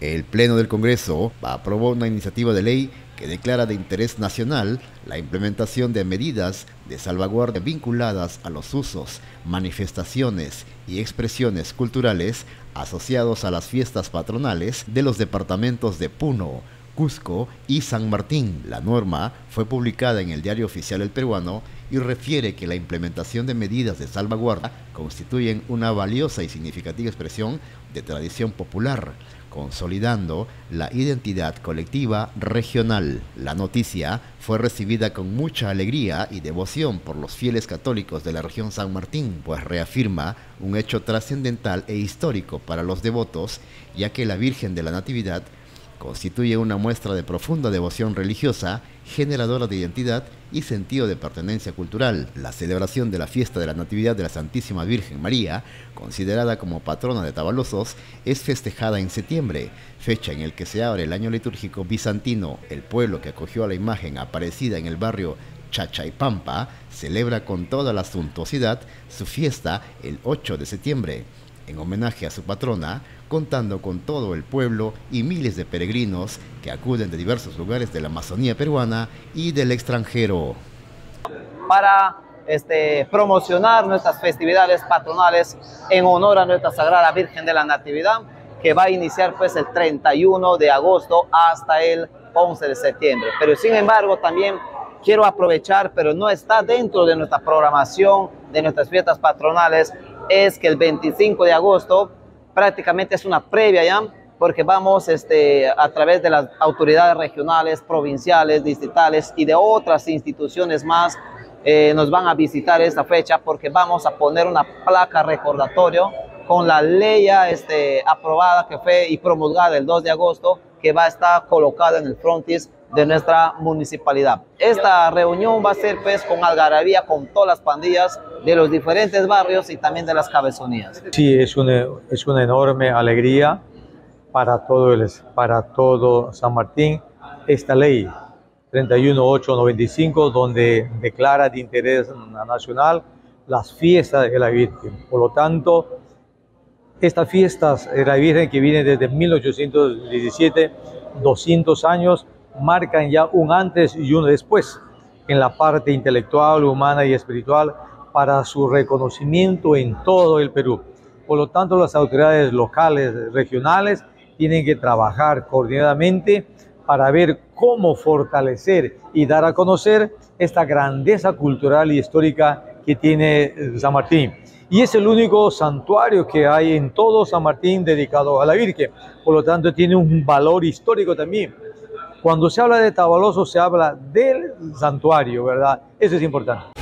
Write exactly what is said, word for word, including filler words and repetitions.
El Pleno del Congreso aprobó una iniciativa de ley que declara de interés nacional la implementación de medidas de salvaguardia vinculadas a los usos, manifestaciones y expresiones culturales asociados a las fiestas patronales de los departamentos de Puno, Cusco y San Martín. La norma fue publicada en el Diario Oficial El Peruano y refiere que la implementación de medidas de salvaguardia constituyen una valiosa y significativa expresión de tradición popular, consolidando la identidad colectiva regional. La noticia fue recibida con mucha alegría y devoción por los fieles católicos de la región San Martín, pues reafirma un hecho trascendental e histórico para los devotos, ya que la Virgen de la Natividad constituye una muestra de profunda devoción religiosa, generadora de identidad y sentido de pertenencia cultural. La celebración de la fiesta de la Natividad de la Santísima Virgen María, considerada como patrona de Tabalozos, es festejada en septiembre, fecha en la que se abre el año litúrgico bizantino. El pueblo que acogió a la imagen aparecida en el barrio Chachaypampa celebra con toda la suntuosidad su fiesta el ocho de septiembre, en homenaje a su patrona, contando con todo el pueblo y miles de peregrinos que acuden de diversos lugares de la Amazonía peruana y del extranjero. Para este, promocionar nuestras festividades patronales en honor a nuestra Sagrada Virgen de la Natividad, que va a iniciar pues el treinta y uno de agosto hasta el once de septiembre. Pero sin embargo también quiero aprovechar, pero no está dentro de nuestra programación de nuestras fiestas patronales, es que el veinticinco de agosto prácticamente es una previa ya, porque vamos este, a través de las autoridades regionales, provinciales, distritales y de otras instituciones más, eh, nos van a visitar esta fecha porque vamos a poner una placa recordatorio con la ley ya, este, aprobada que fue y promulgada el dos de agosto, que va a estar colocada en el frontis de nuestra municipalidad. Esta reunión va a ser pues con algarabía, con todas las pandillas de los diferentes barrios y también de las cabezonías. Sí, es una, es una enorme alegría para todo, el, para todo San Martín esta ley treinta y uno mil ochocientos noventa y cinco, donde declara de interés nacional las fiestas de la Virgen. Por lo tanto, estas fiestas de la Virgen, que vienen desde mil ochocientos diecisiete, doscientos años, marcan ya un antes y un después en la parte intelectual, humana y espiritual para su reconocimiento en todo el Perú. Por lo tanto, las autoridades locales, regionales, tienen que trabajar coordinadamente para ver cómo fortalecer y dar a conocer esta grandeza cultural y histórica que tiene San Martín. Y es el único santuario que hay en todo San Martín dedicado a la Virgen. Por lo tanto, tiene un valor histórico también. Cuando se habla de Tabalozos, se habla del santuario, ¿verdad? Eso es importante.